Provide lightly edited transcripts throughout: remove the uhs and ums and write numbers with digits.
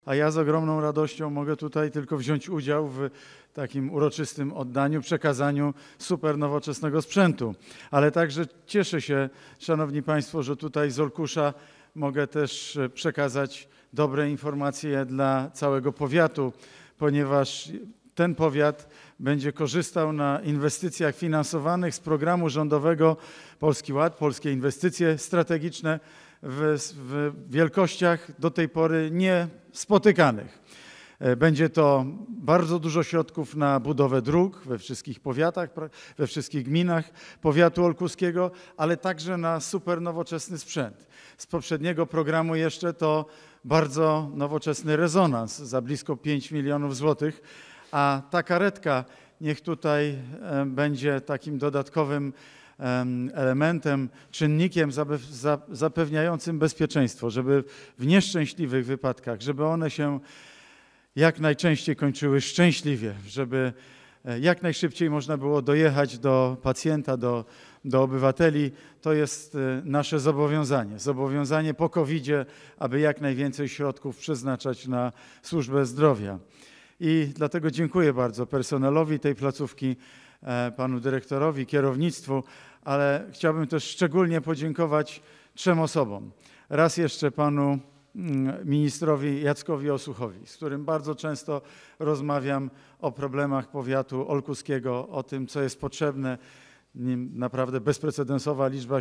a ja z ogromną radością mogę tutaj tylko wziąć udział w takim uroczystym oddaniu, przekazaniu super nowoczesnego sprzętu. Ale także cieszę się, Szanowni Państwo, że tutaj z Olkusza mogę też przekazać dobre informacje dla całego powiatu, ponieważ ten powiat będzie korzystał na inwestycjach finansowanych z programu rządowego Polski Ład, Polskie Inwestycje Strategiczne w wielkościach do tej pory niespotykanych. Będzie to bardzo dużo środków na budowę dróg we wszystkich powiatach, we wszystkich gminach powiatu olkuskiego, ale także na super nowoczesny sprzęt. Z poprzedniego programu jeszcze to bardzo nowoczesny rezonans za blisko 5 milionów złotych, a ta karetka niech tutaj będzie takim dodatkowym elementem, czynnikiem zapewniającym bezpieczeństwo, żeby w nieszczęśliwych wypadkach, żeby one się jak najczęściej kończyły szczęśliwie, żeby jak najszybciej można było dojechać do pacjenta, do obywateli. To jest nasze zobowiązanie. Zobowiązanie po COVID-zie, aby jak najwięcej środków przeznaczać na służbę zdrowia. I dlatego dziękuję bardzo personelowi tej placówki, panu dyrektorowi, kierownictwu, ale chciałbym też szczególnie podziękować 3 osobom. Raz jeszcze panu ministrowi Jackowi Osuchowi, z którym bardzo często rozmawiam o problemach powiatu olkuskiego, o tym, co jest potrzebne. Naprawdę bezprecedensowa liczba,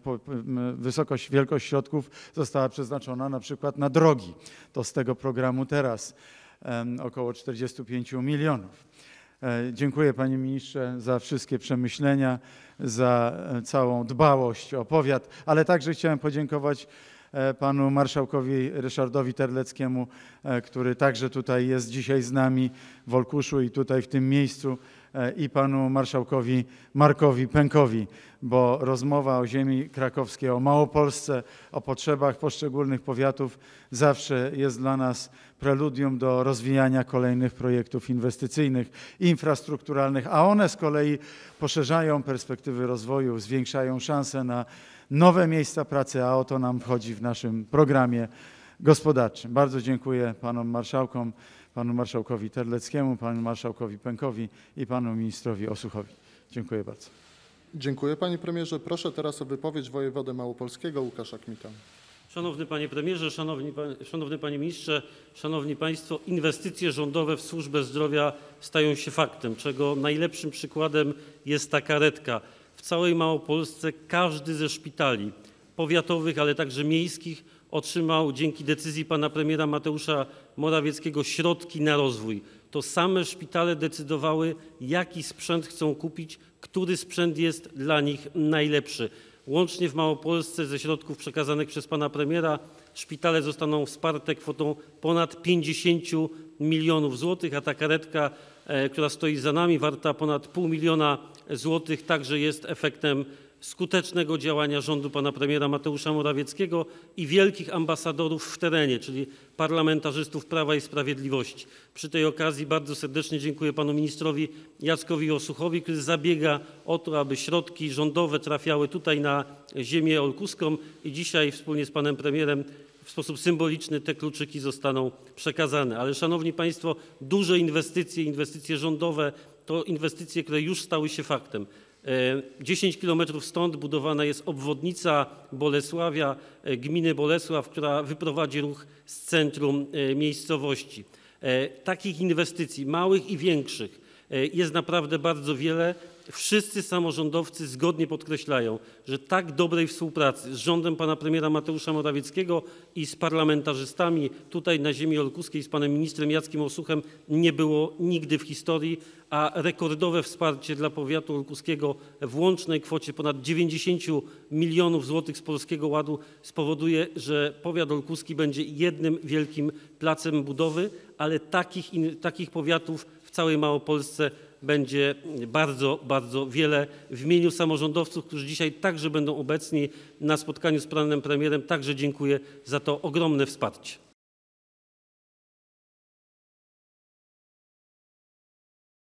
wielkość środków została przeznaczona na przykład na drogi. To z tego programu teraz około 45 milionów. Dziękuję panie ministrze za wszystkie przemyślenia, za całą dbałość o powiat, ale także chciałem podziękować panu marszałkowi Ryszardowi Terleckiemu, który także tutaj jest dzisiaj z nami w Olkuszu i tutaj w tym miejscu, i panu marszałkowi Markowi Pękowi, bo rozmowa o ziemi krakowskiej, o Małopolsce, o potrzebach poszczególnych powiatów zawsze jest dla nas preludium do rozwijania kolejnych projektów inwestycyjnych, infrastrukturalnych, a one z kolei poszerzają perspektywy rozwoju, zwiększają szanse na nowe miejsca pracy, a o to nam wchodzi w naszym programie gospodarczym. Bardzo dziękuję panom marszałkom, panu marszałkowi Terleckiemu, panu marszałkowi Pękowi i panu ministrowi Osuchowi. Dziękuję bardzo. Dziękuję panie premierze. Proszę teraz o wypowiedź wojewodę małopolskiego Łukasza Kmita. Szanowny panie premierze, szanowny panie ministrze, szanowni państwo, inwestycje rządowe w służbę zdrowia stają się faktem, czego najlepszym przykładem jest ta karetka. W całej Małopolsce każdy ze szpitali powiatowych, ale także miejskich otrzymał dzięki decyzji pana premiera Mateusza Morawieckiego środki na rozwój. To same szpitale decydowały, jaki sprzęt chcą kupić, który sprzęt jest dla nich najlepszy. Łącznie w Małopolsce ze środków przekazanych przez pana premiera szpitale zostaną wsparte kwotą ponad 50 milionów złotych, a ta karetka, która stoi za nami, warta ponad 500 000 złotych, także jest efektem skutecznego działania rządu pana premiera Mateusza Morawieckiego i wielkich ambasadorów w terenie, czyli parlamentarzystów Prawa i Sprawiedliwości. Przy tej okazji bardzo serdecznie dziękuję panu ministrowi Jackowi Osuchowi, który zabiega o to, aby środki rządowe trafiały tutaj na ziemię olkuską i dzisiaj wspólnie z panem premierem w sposób symboliczny te kluczyki zostaną przekazane. Ale szanowni państwo, duże inwestycje rządowe to inwestycje, które już stały się faktem. 10 kilometrów stąd budowana jest obwodnica Bolesławia, gminy Bolesław, która wyprowadzi ruch z centrum miejscowości. Takich inwestycji, małych i większych, jest naprawdę bardzo wiele. Wszyscy samorządowcy zgodnie podkreślają, że tak dobrej współpracy z rządem pana premiera Mateusza Morawieckiego i z parlamentarzystami tutaj na ziemi olkuskiej, z panem ministrem Jackiem Osuchem nie było nigdy w historii, a rekordowe wsparcie dla powiatu olkuskiego w łącznej kwocie ponad 90 milionów złotych z Polskiego Ładu spowoduje, że powiat olkuski będzie jednym wielkim placem budowy, ale takich powiatów w całej Małopolsce będzie bardzo, bardzo wiele. W imieniu samorządowców, którzy dzisiaj także będą obecni na spotkaniu z panem premierem, także dziękuję za to ogromne wsparcie.